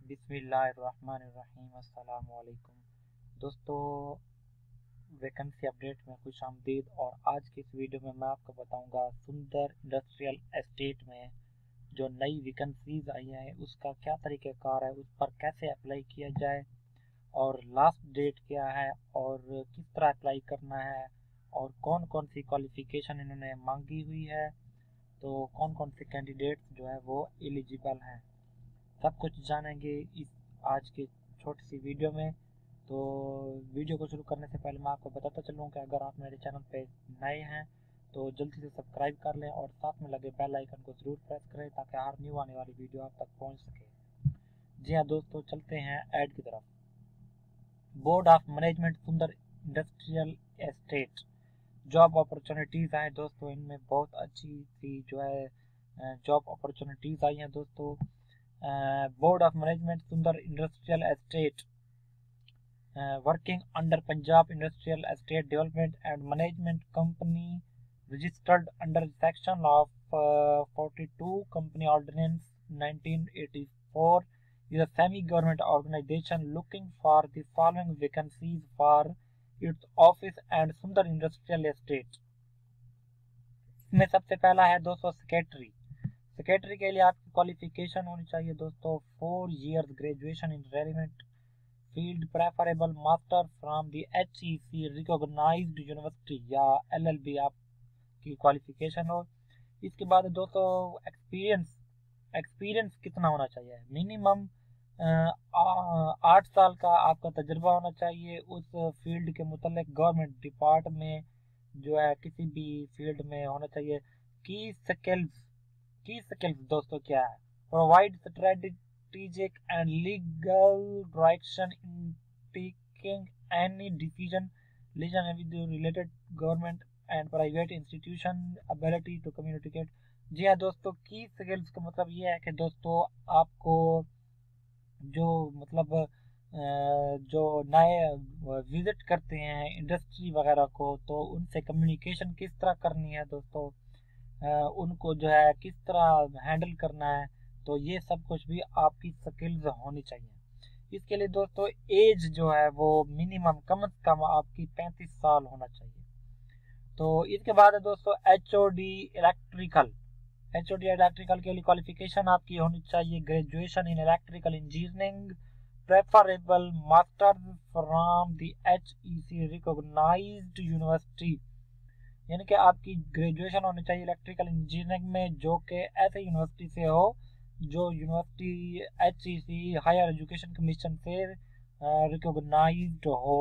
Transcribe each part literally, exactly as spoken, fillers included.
बिस्मिल्लाहिर्रहमानिर्रहीम। अस्सलाम वालेकुम दोस्तों, वैकेंसी अपडेट में खुश आमदीद। और आज की इस वीडियो में मैं आपको बताऊंगा सुंदर इंडस्ट्रियल एस्टेट में जो नई वैकेंसीज आई हैं उसका क्या तरीक़ाकार है, उस पर कैसे अप्लाई किया जाए और लास्ट डेट क्या है और किस तरह अप्लाई करना है और कौन कौन सी क्वालिफ़िकेशन इन्होंने मांगी हुई है, तो कौन कौन से कैंडिडेट्स जो है वो एलिजिबल हैं, सब कुछ जानेंगे इस आज की छोटी सी वीडियो में। तो वीडियो को शुरू करने से पहले मैं आपको बताता चलूँ कि अगर आप मेरे चैनल पे नए हैं तो जल्दी से सब्सक्राइब कर लें और साथ में लगे बेल आइकन को ज़रूर प्रेस करें ताकि हर न्यू आने वाली वीडियो आप तक पहुंच सके। जी हाँ दोस्तों, चलते हैं ऐड की तरफ। Board of management Sundar industrial estate job opportunities आए दोस्तों, इनमें बहुत अच्छी सी जो है जॉब अपॉर्चुनिटीज़ आई हैं दोस्तों। Board of management Sundar industrial estate working under Punjab industrial estate development and management company registered under section of forty two company ordinance nineteen eighty four is a semi-government organization looking for the following vacancies for its office and Sundar Industrial Estate। इसमें सबसे पहला है दोस्तों secretary. Secretary के लिए आपकी qualification होनी चाहिए दोस्तों four years graduation in relevant field, preferable master from the H E C recognised university या एल एल बी आपकी क्वालिफिकेशन हो। इसके बाद दोस्तों एक्सपीरियंस एक्सपीरियंस कितना होना चाहिए, मिनिमम आठ साल का आपका तजुर्बा होना चाहिए उस फील्ड के मुतल्लिक गवर्नमेंट डिपार्टमेंट में जो है किसी भी फील्ड में होना चाहिए। की स्किल्स की स्किल्स दोस्तों क्या है, provide strategic and legal direction in taking any decision related government and private institution, ability to communicate. जी हाँ दोस्तों, की स्किल्स का मतलब ये है कि दोस्तों आपको जो मतलब जो नए विजिट करते हैं इंडस्ट्री वगैरह को, तो उनसे कम्युनिकेशन किस तरह करनी है दोस्तों, उनको जो है किस तरह हैंडल करना है, तो ये सब कुछ भी आपकी स्किल्स होनी चाहिए। इसके लिए दोस्तों एज जो है वो मिनिमम कम से कम आपकी पैंतीस साल होना चाहिए। तो इसके बाद है दोस्तों H O D electrical. H O D electrical के लिए क्वालिफिकेशन आपकी होनी चाहिए graduation in electrical engineering, preferable master from the H E C recognised university, यानी कि आपकी ग्रेजुएशन होनी चाहिए इलेक्ट्रिकल इंजीनियरिंग में जो कि ऐसे यूनिवर्सिटी से हो जो university H E C higher education commission से रिकॉग्नाइज्ड हो।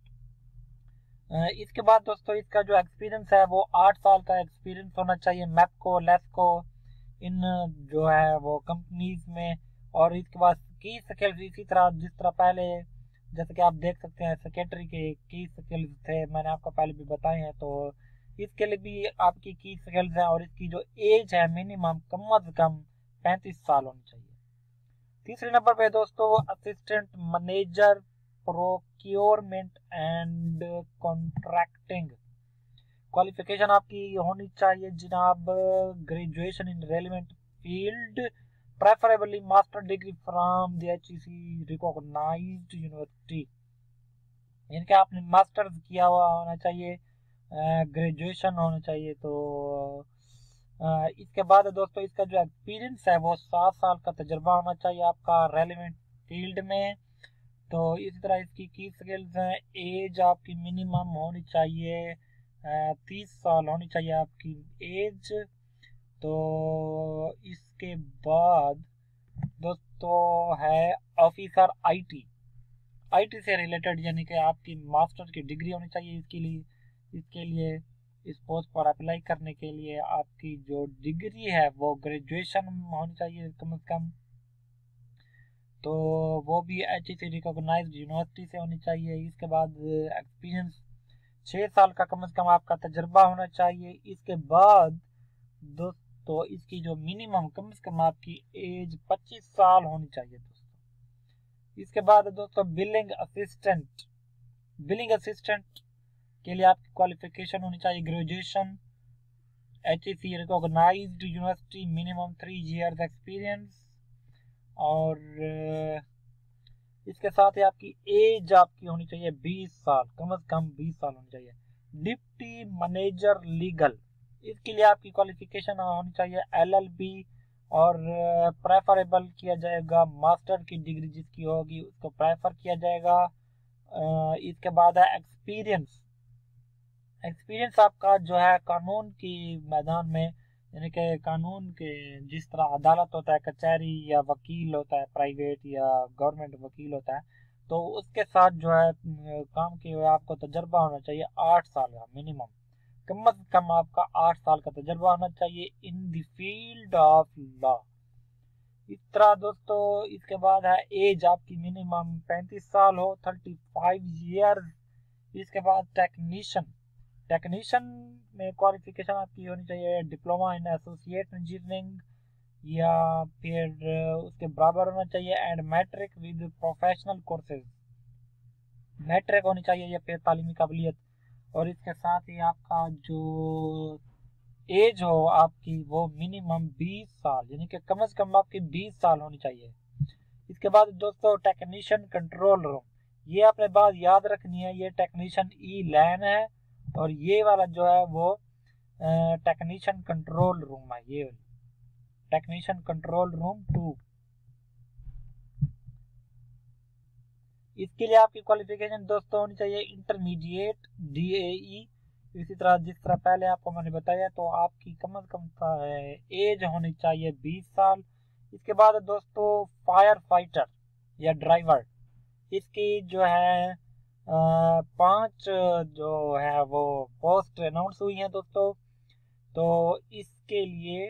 इसके बाद दोस्तों इसका जो एक्सपीरियंस है वो आठ साल का एक्सपीरियंस होना चाहिए मैपको लेस्को इन जो है वो कंपनीज में। और इसके बाद की स्किल्स इसी तरह जिस तरह पहले जैसे कि आप देख सकते हैं सेक्रेटरी के की स्किल्स थे, मैंने आपको पहले भी बताए हैं, तो इसके लिए भी आपकी की स्किल्स हैं और इसकी जो एज है मिनिमम कम अज कम पैंतीस साल होनी चाहिए। तीसरे नंबर पे दोस्तों assistant manager procurement and contracting, qualification आपकी होनी चाहिए जनाब graduation in relevant field, preferably master degree from the H E C recognised university, यानी कि आपने मास्टर्स किया हुआ होना चाहिए, ग्रेजुएशन होना चाहिए। तो आ, इसके बाद दोस्तों इसका जो एक्सपीरियंस है वो सात साल का तजुर्बा होना चाहिए आपका रेलिवेंट फील्ड में। तो इसी तरह इसकी की स्किल्स हैं, एज आपकी मिनिमम होनी चाहिए तीस साल होनी चाहिए आपकी एज। तो इसके बाद दोस्तों है ऑफिसर आईटी, आईटी से रिलेटेड, यानी कि आपकी मास्टर की डिग्री होनी चाहिए इसके लिए। इसके लिए इस पोस्ट पर अप्लाई करने के लिए आपकी जो डिग्री है वो ग्रेजुएशन होनी चाहिए कम से कम, तो वो भी H E C recognised university से होनी चाहिए। इसके बाद एक्सपीरियंस छः साल का कम से कम आपका तजर्बा होना चाहिए। इसके बाद दोस्तों इसकी जो मिनिमम कम से कम आपकी एज पच्चीस साल होनी चाहिए दोस्तों। इसके बाद दोस्तों बिलिंग असिस्टेंट, बिलिंग असिस्टेंट के लिए आपकी क्वालिफिकेशन होनी चाहिए graduation H E C recognised university, minimum three years experience. और इसके साथ ही आपकी एज आपकी होनी चाहिए बीस साल, कम से कम बीस साल होनी चाहिए। डिप्टी मैनेजर लीगल, इसके लिए आपकी क्वालिफिकेशन होनी चाहिए एल एल बी, और प्रेफरेबल किया जाएगा मास्टर की डिग्री जिसकी होगी उसको प्रेफर किया जाएगा। इसके बाद है एक्सपीरियंस। एक्सपीरियंस आपका जो है कानून की मैदान में, यानी कि कानून के जिस तरह अदालत होता है, कचहरी या वकील होता है, प्राइवेट या गवर्नमेंट वकील होता है, तो उसके साथ जो है काम किए हुए आपको तजर्बा होना चाहिए आठ साल का मिनिमम, कम से कम आपका आठ साल का तजर्बा होना चाहिए in the field of law. इस तरह दोस्तों इसके बाद है एज आपकी मिनिमम पैंतीस साल हो, थर्टी फाइव ईयर। इसके बाद टेक्नीशियन, टेक्नीशियन में क्वालिफिकेशन आपकी होनी चाहिए डिप्लोमा इन एसोसिएट इंजीनियरिंग या फिर उसके बराबर होना चाहिए, and matric with professional courses, matric होनी चाहिए या फिर तालीमी काबिलियत। और इसके साथ ही आपका जो एज हो आपकी वो मिनिमम बीस साल, यानी कि कम से कम आपकी बीस साल होनी चाहिए। इसके बाद दोस्तों टेक्नीशियन कंट्रोल रूम, ये आपने बात याद रखनी है, ये टेक्नीशियन ई लैन है और ये वाला जो है वो टेक्नीशियन कंट्रोल रूम है, ये टेक्नीशियन कंट्रोल रूम टू। इसके लिए आपकी क्वालिफिकेशन दोस्तों होनी चाहिए इंटरमीडिएट डी ए ई। इसी तरह जिस तरह पहले आपको मैंने बताया, तो आपकी कम से कम एज होनी चाहिए बीस साल। इसके बाद दोस्तों फायर फाइटर या ड्राइवर, इसकी जो है पांच जो है वो पोस्ट अनाउंस हुई हैं दोस्तों। तो इसके लिए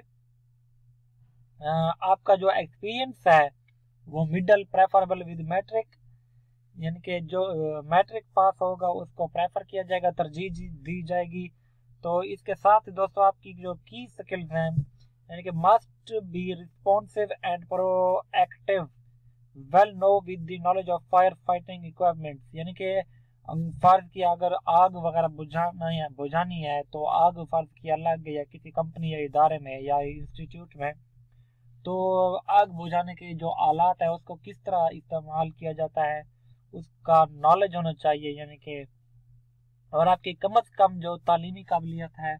आ, आपका जो एक्सपीरियंस है वो मिडल प्रेफरेबल विद मैट्रिक, यानी कि जो मैट्रिक पास होगा उसको प्रेफर किया जाएगा, तरजीह दी जाएगी। तो इसके साथ दोस्तों आपकी जो की स्किल्स हैं, यानी कि must be responsive and proactive, well know with the knowledge of fire fighting equipments, यानी कि फर्ज की अगर आग वगैरह बुझाना है बुझानी है तो आग फर्ज किया लग गया किसी कंपनी या इदारे में या इंस्टीट्यूट में, तो आग बुझाने के जो आलात है उसको किस तरह इस्तेमाल किया जाता है उसका नॉलेज होना चाहिए, यानी कि और आपकी कम से कम जो तालीमी काबिलियत है,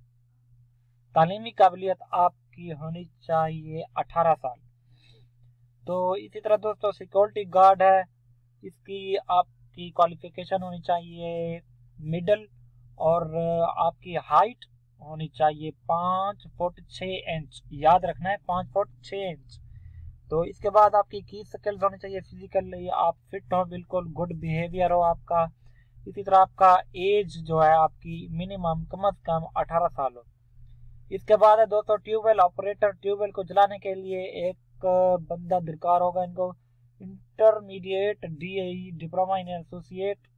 तालीमी काबिलियत आपकी होनी चाहिए अठारह साल। तो इसी तरह दोस्तों सिक्योरिटी गार्ड है, इसकी आपकी क्वालिफिकेशन होनी चाहिए मिडल, और आपकी हाइट होनी चाहिए पाँच फुट छः इंच, याद रखना है पाँच फुट छः इंच। तो इसके बाद आपकी की स्किल्स होनी चाहिए फिजिकली आप फिट हो, बिल्कुल गुड बिहेवियर हो आपका। इसी तरह आपका एज जो है आपकी मिनिमम कम से कम अठारह साल हो। इसके बाद है दोस्तों ट्यूबवेल ऑपरेटर, ट्यूबवेल को चलाने के लिए एक बंदा दरकार होगा इनको। Intermediate DAE diploma in associate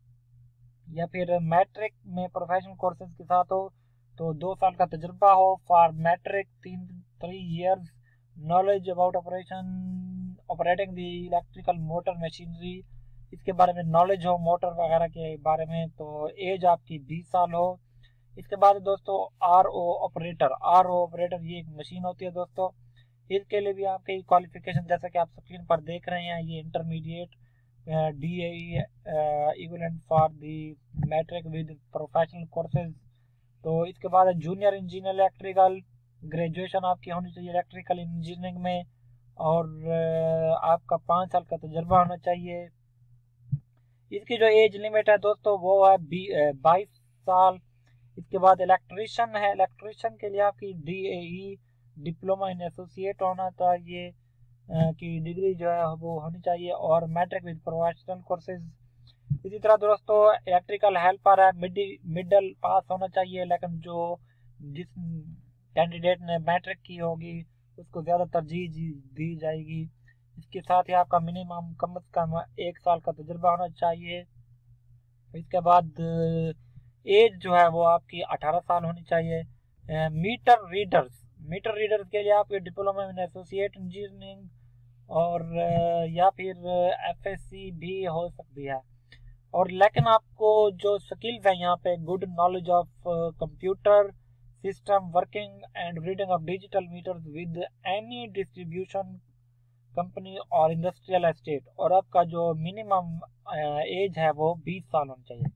या फिर मैट्रिक में प्रोफेशनल कोर्सेज के साथ हो, तो दो साल का तजुर्बा हो। फॉर मैट्रिक तीन three years knowledge about operation operating the electrical motor machinery, इसके बारे में नॉलेज हो मोटर वगैरह के बारे में। तो एज आपकी बीस साल हो। इसके बाद दोस्तों R O operator, R O operator ये एक मशीन होती है दोस्तों, इसके लिए भी आपकी क्वालिफिकेशन जैसा कि आप स्क्रीन पर देख रहे हैं, ये intermediate D A equivalent for the matric with professional courses. तो इसके बाद जूनियर इंजीनियर इलेक्ट्रिकल, ग्रेजुएशन आपकी होनी चाहिए इलेक्ट्रिकल इंजीनियरिंग में, और आपका पाँच साल का तजुर्बा होना चाहिए। इसकी जो एज लिमिट है दोस्तों वो है बाईस साल। इसके बाद इलेक्ट्रीशियन है, इलेक्ट्रीशियन के लिए आपकी D A E diploma in associate होना चाहिए की डिग्री जो है वो होनी चाहिए, और मैट्रिक विद प्रोफेशनल कोर्सेज। इसी तरह दोस्तों इलेक्ट्रिकल हेल्पर है, मिडिल पास होना चाहिए, लेकिन जो जिस कैंडिडेट ने मैट्रिक की होगी उसको ज़्यादा तरजीह दी जाएगी। इसके साथ ही आपका मिनिमम कम से कम एक साल का तजुर्बा होना चाहिए। इसके बाद एज जो है वो आपकी अठारह साल होनी चाहिए। मीटर रीडर्स, मीटर रीडर्स के लिए आपके डिप्लोमा इन एसोसिएट इंजीनियरिंग और या फिर एफ एस सी भी हो सकती है। और लेकिन आपको जो स्किल्स है यहाँ पे good knowledge of computer system working and reading of digital meters with any distribution company और इंडस्ट्रियल एस्टेट, और आपका जो मिनिमम एज है वो बीस साल होनी चाहिए।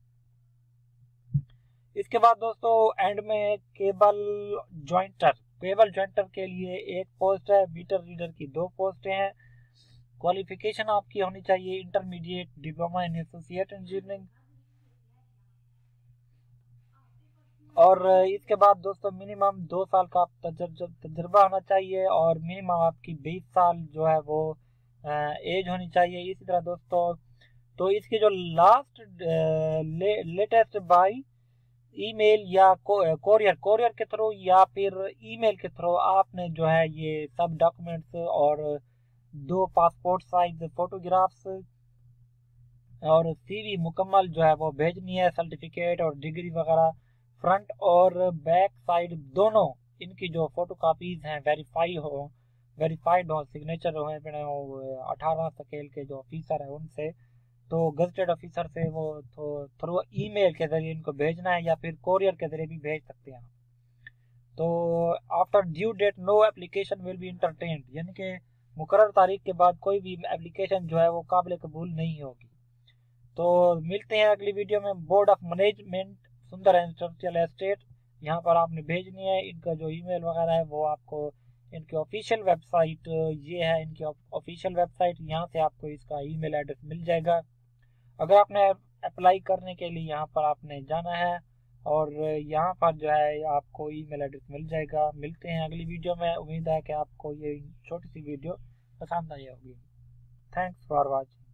इसके बाद दोस्तों एंड में केबल ज्वाइंटर, केबल ज्वाइंटर के लिए एक पोस्ट है, मीटर रीडर की दो पोस्टें हैं। क्वालिफिकेशन आपकी होनी चाहिए intermediate diploma in associate engineering. और इसके बाद दोस्तों मिनिमम दो साल का तजर्बा होना चाहिए और मिनिमम आपकी बीस साल जो है वो एज होनी चाहिए। इसी तरह दोस्तों तो इसकी जो लास्ट ले, लेटेस्ट बाई ईमेल या कोरियर कोरियर के थ्रू या फिर ईमेल के थ्रू आपने जो है ये सब डॉक्यूमेंट्स और दो पासपोर्ट साइज फोटोग्राफ्स और सीवी मुकम्मल जो है वो भेजनी है। सर्टिफिकेट और डिग्री वगैरह फ्रंट और बैक साइड दोनों इनकी जो फोटो कापीज हैं वेरीफाई हो वेरीफाइड हो, सिग्नेचर हो अठारह स्केल के जो ऑफिसर है उनसे, तो गजटेड ऑफिसर से वो तो थ्रू ईमेल के जरिए इनको भेजना है या फिर कोरियर के जरिए भी भेज सकते हैं। तो after due date no application will be entertained, यानी कि मुकर्रर तारीख के बाद कोई भी एप्लीकेशन जो है वो काबिल कबूल नहीं होगी। तो मिलते हैं अगली वीडियो में। Board of management Sundar industrial estate, यहाँ पर आपने भेजनी है। इनका जो ईमेल वगैरह है वो आपको इनकी ऑफिशियल वेबसाइट, ये है इनकी ऑफिशियल वेबसाइट, यहाँ से आपको इसका ईमेल एड्रेस मिल जाएगा। अगर आपने अप्लाई करने के लिए यहाँ पर आपने जाना है और यहाँ पर जो है आपको ईमेल एड्रेस मिल जाएगा। मिलते हैं अगली वीडियो में। उम्मीद है कि आपको ये छोटी सी वीडियो पसंद आई होगी। Thanks for watching.